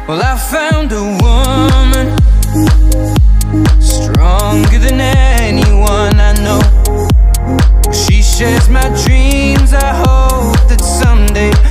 Well, I found a woman stronger than anyone I know. She shares my dreams. I hope that someday